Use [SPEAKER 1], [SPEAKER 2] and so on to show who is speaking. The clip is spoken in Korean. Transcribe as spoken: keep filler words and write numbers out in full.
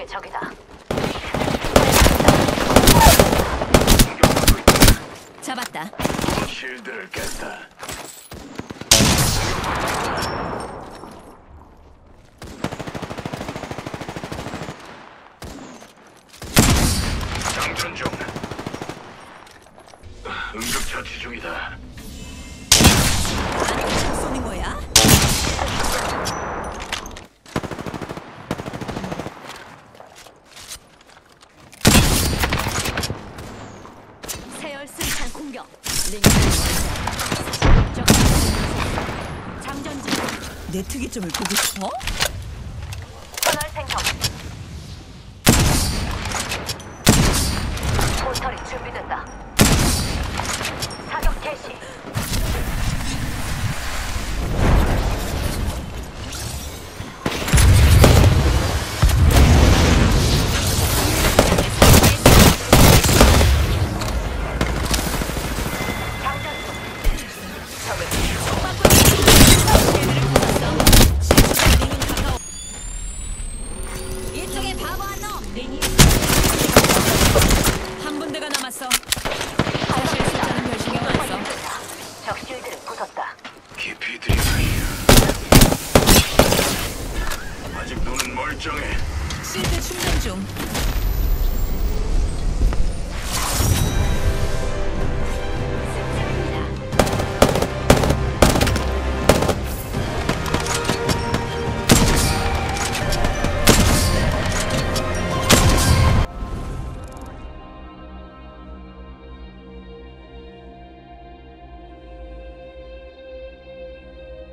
[SPEAKER 1] 적이다.
[SPEAKER 2] 잡았다.
[SPEAKER 3] 실드를 깼다. 장전 중. 응급처치 중이다.
[SPEAKER 2] 아니, 쏘는 거야? 세열 승탄 공격. 링크 장전 중. 내 특이점을 보고 싶어?
[SPEAKER 1] 터널 생성. 포털이 준비된다. 사격 개시.
[SPEAKER 2] 이쪽에 바보 한 놈. 한 분대가 남았어. 사실 숫자는 별 신경 안 써.
[SPEAKER 1] 적 쉴드를 부쉈다.
[SPEAKER 3] 깊이 들이마시오. 아직 눈은 멀쩡해.
[SPEAKER 2] 실드 충전 중.